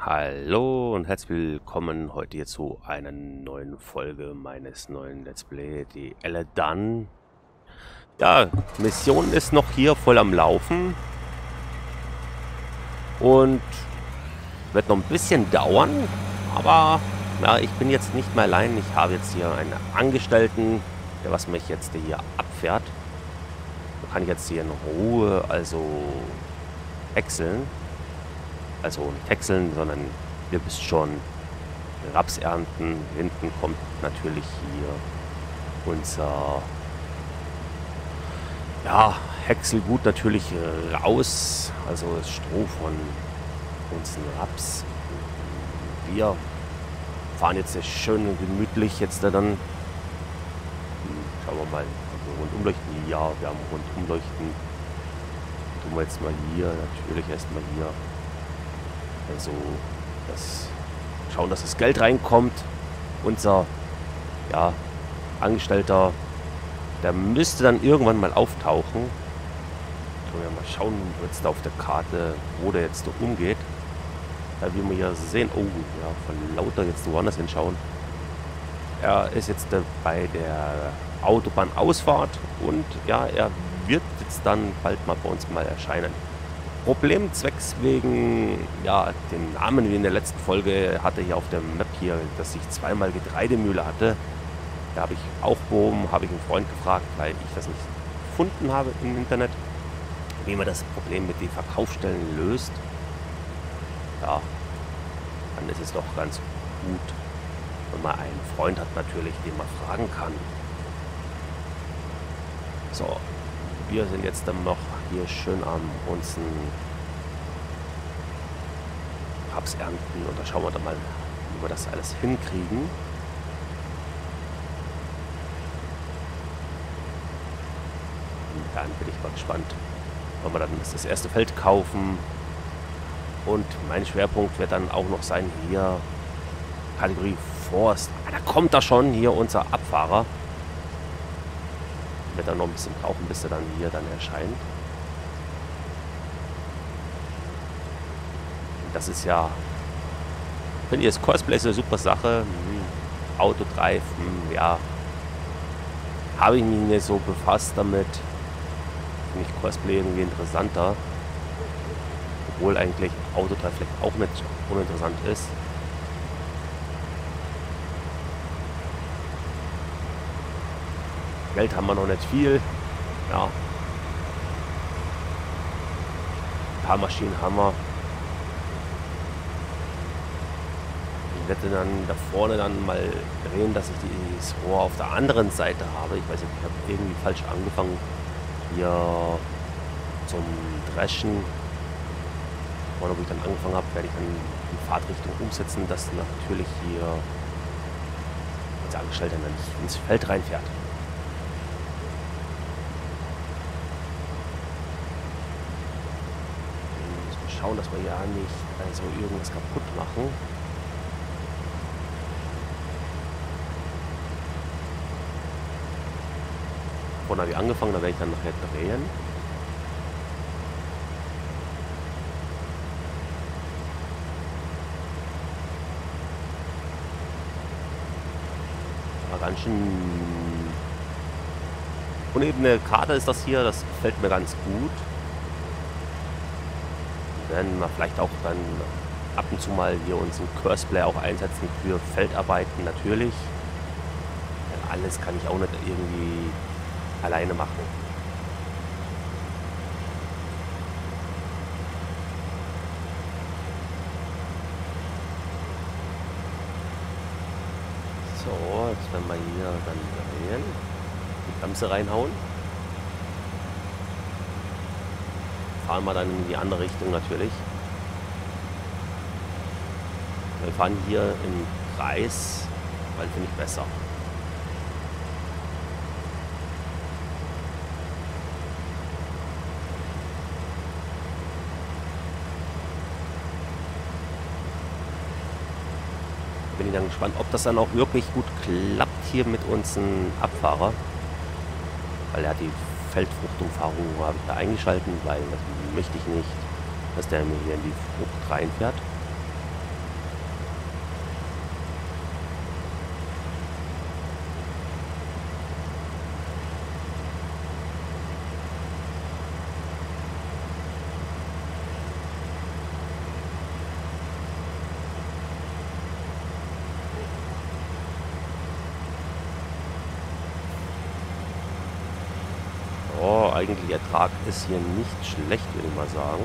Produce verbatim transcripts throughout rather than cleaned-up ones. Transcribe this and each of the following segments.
Hallo und herzlich willkommen heute hier zu einer neuen Folge meines neuen Let's Play, die Elladan. Ja, Mission ist noch hier voll am Laufen und wird noch ein bisschen dauern, aber ja, ich bin jetzt nicht mehr allein. Ich habe jetzt hier einen Angestellten, der was mich jetzt hier abfährt. Da kann ich jetzt hier in Ruhe also häckseln. Also nicht häckseln, sondern ihr wisst schon, Raps ernten. Hinten kommt natürlich hier unser ja, Häckselgut natürlich raus. Also das Stroh von unseren Raps. Wir fahren jetzt schön und gemütlich jetzt da dann. Schauen wir mal, also Rundumleuchten. Ja, wir haben Rundumleuchten. Tun wir jetzt mal hier, natürlich erstmal hier. Also das schauen, dass das Geld reinkommt. Unser ja, Angestellter, der müsste dann irgendwann mal auftauchen. Können wir mal schauen, jetzt da auf der Karte, wo der jetzt umgeht. Da wie wir hier sehen, oh ja, von lauter jetzt woanders hinschauen. Er ist jetzt äh, bei der Autobahnausfahrt und ja, er wird jetzt dann bald mal bei uns mal erscheinen. Problem zwecks wegen, ja, dem Namen wie in der letzten Folge hatte hier auf der Map hier, dass ich zweimal Getreidemühle hatte. Da habe ich auch oben, habe ich einen Freund gefragt, weil ich das nicht gefunden habe im Internet, wie man das Problem mit den Verkaufsstellen löst. Ja, dann ist es doch ganz gut, wenn man einen Freund hat natürlich, den man fragen kann. So, wir sind jetzt dann noch hier schön am uns Raps ernten und da schauen wir dann mal, wie wir das alles hinkriegen. Und dann bin ich mal gespannt, wenn wir dann das erste Feld kaufen. Und mein Schwerpunkt wird dann auch noch sein hier Kategorie Forst. Ah, da kommt da schon hier unser Abfahrer. Wird dann noch ein bisschen brauchen, bis er dann hier dann erscheint. Und das ist ja, finde ich, das Cosplay ist eine super Sache. Hm, Autodrive, hm, ja, habe ich mich nicht so befasst damit. Finde ich Cosplay irgendwie interessanter. Obwohl eigentlich Autodrive vielleicht auch nicht uninteressant ist. Geld haben wir noch nicht viel. Ja. Ein paar Maschinen haben wir. Ich werde dann da vorne dann mal drehen, dass ich dieses Rohr auf der anderen Seite habe. Ich weiß nicht, ich habe irgendwie falsch angefangen. Hier zum Dreschen. Vorne, wo ich dann angefangen habe, werde ich dann die Fahrtrichtung umsetzen, dass natürlich hier unser Angestellter dann nicht ins Feld reinfährt. Schauen, dass wir ja nicht also irgendwas kaputt machen. Vorne habe ich angefangen, da werde ich dann nachher drehen. Aber ganz schön unebene Karte ist das hier, das gefällt mir ganz gut. Werden wir vielleicht auch dann ab und zu mal hier unseren Curseplay auch einsetzen für Feldarbeiten natürlich. Denn alles kann ich auch nicht irgendwie alleine machen. So, jetzt werden wir hier dann drehen. Die Bremse reinhauen. Fahren wir dann in die andere Richtung natürlich. Wir fahren hier im Kreis, weil finde ich besser. Bin ich dann gespannt, ob das dann auch wirklich gut klappt hier mit unserem Abfahrer. Weil er hat die Feldfruchtumfahrung habe ich da eingeschalten, weil das möchte ich nicht, dass der mir hier in die Frucht reinfährt. eigentlich Ertrag ist hier nicht schlecht, würde ich mal sagen.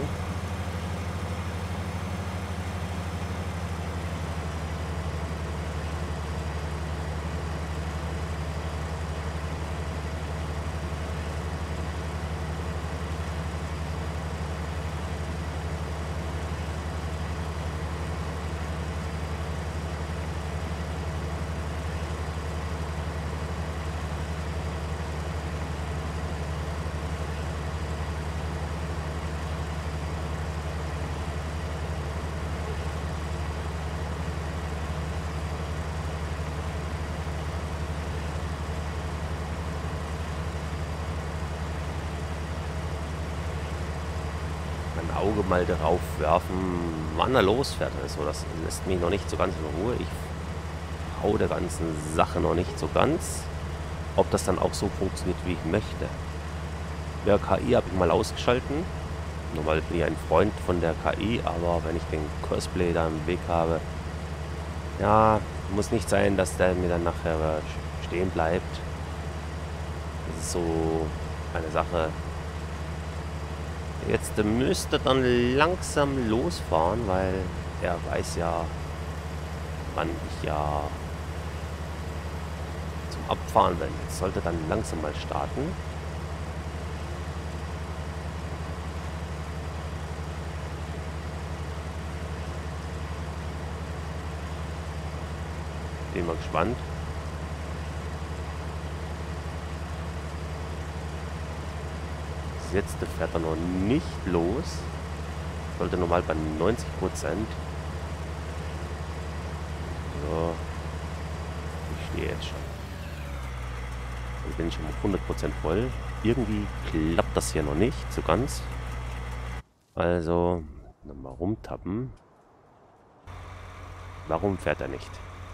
Auge mal darauf werfen, wann er losfährt. Also das lässt mich noch nicht so ganz in Ruhe. Ich hau der ganzen Sache noch nicht so ganz. Ob das dann auch so funktioniert, wie ich möchte. Der K I habe ich mal ausgeschalten. Normal bin ich ein Freund von der K I, aber wenn ich den Cosplay da im Weg habe, ja, muss nicht sein, dass der mir dann nachher stehen bleibt. Das ist so eine Sache. Jetzt müsste dann langsam losfahren, weil er weiß ja, wann ich ja zum Abfahren bin. Jetzt sollte dann langsam mal starten. Bin mal gespannt. Jetzt fährt er noch nicht los. Sollte normal bei neunzig Prozent. So. Ich stehe jetzt schon. Ich bin schon auf hundert Prozent voll. Irgendwie klappt das hier noch nicht so ganz. Also, nochmal rumtappen. Warum fährt er nicht?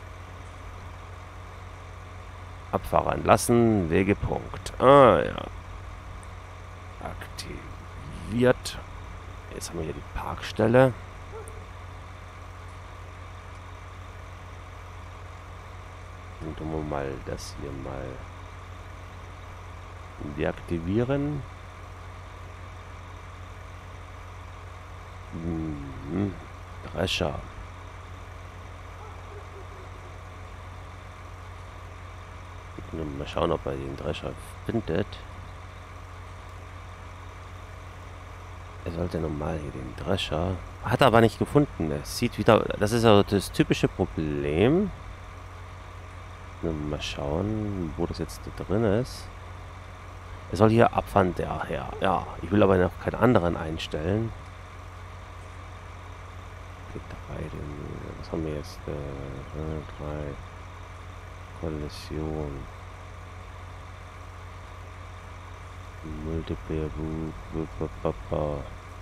Abfahrer entlassen. Wegepunkt. Ah ja. Aktiviert. Jetzt haben wir hier die Parkstelle. Und tun wir mal das hier mal deaktivieren. Hm, Drescher. Mal schauen, ob er den Drescher findet. Er sollte normal hier den Drescher. Hat er aber nicht gefunden. Er sieht wieder. Das ist ja das typische Problem. Mal schauen, wo das jetzt drin ist. Er soll hier abfahren, der her. Ja, ich will aber noch keinen anderen einstellen. Was haben wir jetzt? drei Kollision. Multiplayer Cosplay.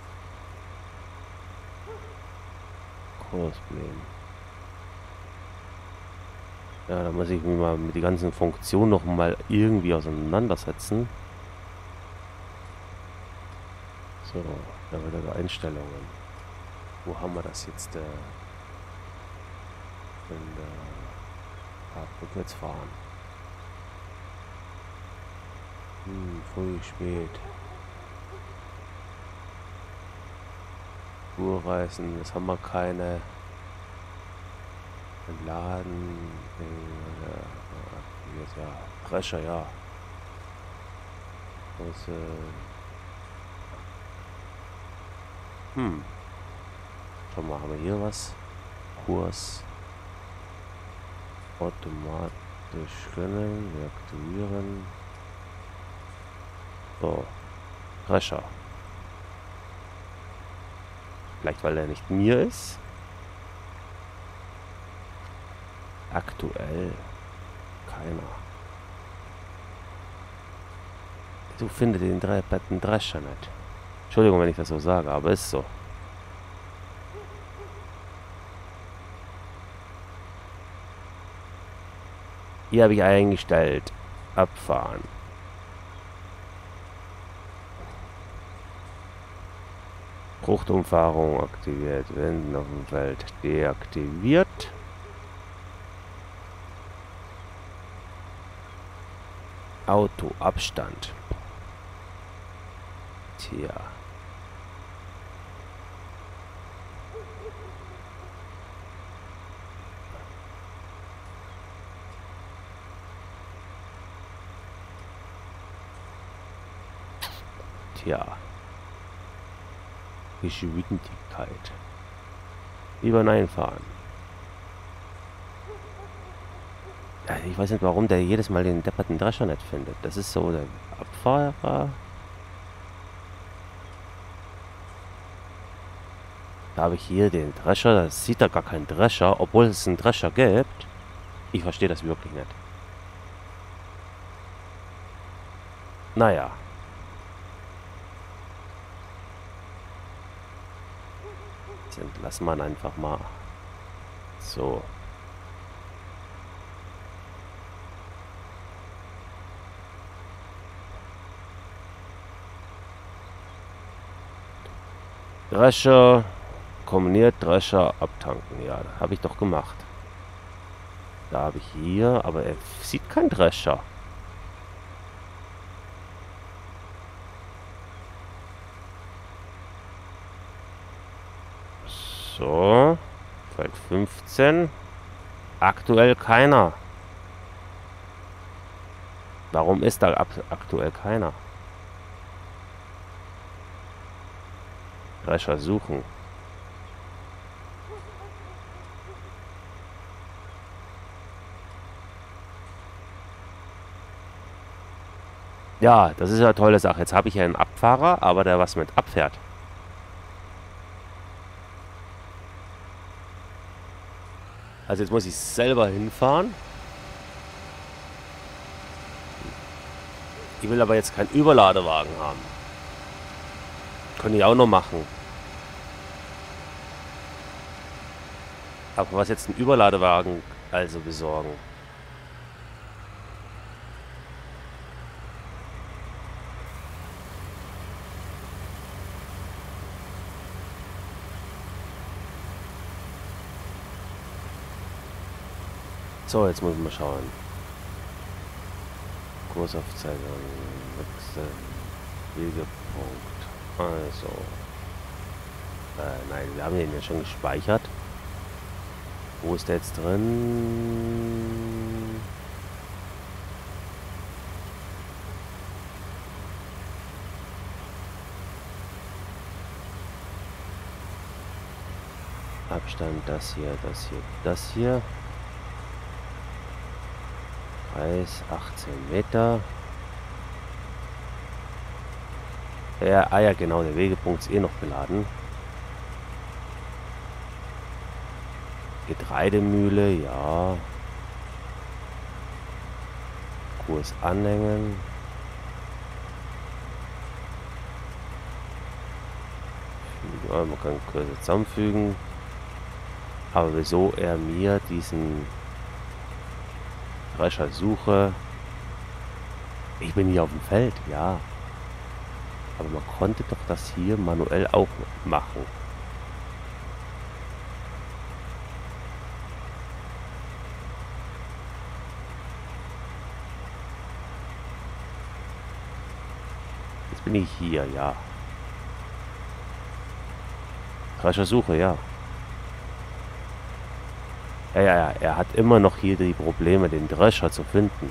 Ja, da muss ich mich mal mit die ganzen Funktionen noch mal irgendwie auseinandersetzen. So, da wieder Einstellungen. Wo haben wir das jetzt? Äh, in der ah, rückwärts fahren. Hm, früh, spät. Urreisen, das haben wir keine. Laden, äh, ja, Drescher, ja. Das, äh, hm. Schau mal, haben wir hier was? Kurs. Automatisch können, deaktivieren. So. Drescher. Vielleicht weil er nicht mir ist. Aktuell keiner. Du findest den Betten Drescher nicht. Entschuldigung, wenn ich das so sage, aber ist so. Hier habe ich eingestellt. Abfahren. Fruchtumfahrung aktiviert. Wenden auf dem Feld deaktiviert. Autoabstand. Tja. Tja. Geschwindigkeit. Lieber Nein fahren. Ja, ich weiß nicht, warum der jedes Mal den depperten Drescher nicht findet. Das ist so der Abfahrer. Da habe ich hier den Drescher. Da sieht er gar keinen Drescher, obwohl es einen Drescher gibt. Ich verstehe das wirklich nicht. Naja. Jetzt entlassen wir ihn einfach mal. So. Drescher, kombiniert Drescher abtanken. Ja, habe ich doch gemacht. Da habe ich hier, aber er sieht keinen Drescher. So, Feld fünfzehn. Aktuell keiner. Warum ist da aktuell keiner? Drescher suchen. Ja, das ist ja eine tolle Sache. Jetzt habe ich ja einen Abfahrer, aber der was mit abfährt. Also jetzt muss ich selber hinfahren. Ich will aber jetzt keinen Überladewagen haben. Könnte ich auch noch machen. Aber was jetzt einen Überladewagen also besorgen? So, jetzt muss ich mal schauen. Kursaufzeichnung, Wechsel, Wegepunkt. Also. Äh, nein, wir haben den ja schon gespeichert. Wo ist der jetzt drin? Abstand, das hier, das hier, das hier. Kreis, achtzehn Meter. Ja, ah ja, genau, der Wegepunkt ist eh noch geladen. Getreidemühle, ja. Kurs anhängen. Ja, man kann Kurse zusammenfügen. Aber wieso er mir diesen Drescher suche? Ich bin hier auf dem Feld, ja. Aber man konnte doch das hier manuell auch machen. Jetzt bin ich hier, ja. Dreschersuche, ja. Ja, ja, ja, er hat immer noch hier die Probleme, den Drescher zu finden.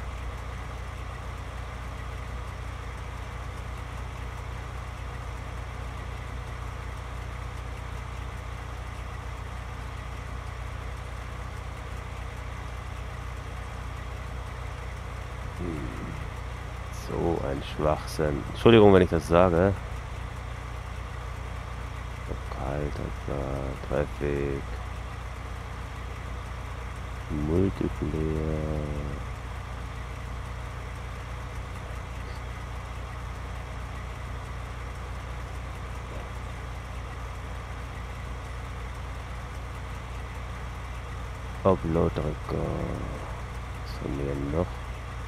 So ein Schwachsinn. Entschuldigung, wenn ich das sage. Lokaltagler, Traffic, Multiplayer. Upload-Record. Was haben wir denn noch?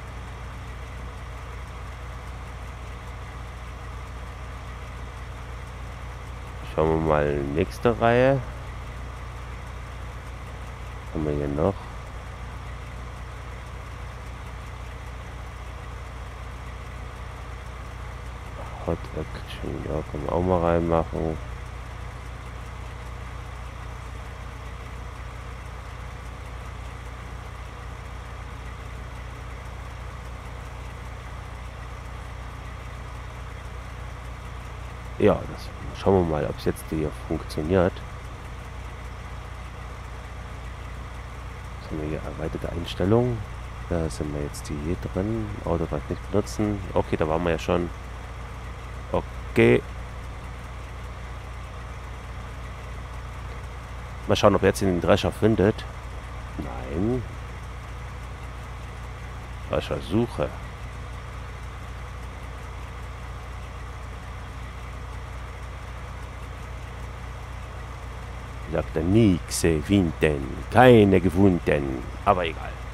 Schauen wir mal, nächste Reihe. Was haben wir hier noch? Hot Action, ja, können wir auch mal reinmachen. Ja, das schauen wir mal, ob es jetzt hier funktioniert. Was haben wir hier? Erweiterte Einstellungen. Da sind wir jetzt die hier drin. Autograd nicht benutzen. Okay, da waren wir ja schon. Okay. Mal schauen, ob er jetzt den Drescher findet. Nein. Drescher Suche. Sagt er, nichts finden. Keine gefunden. Aber egal.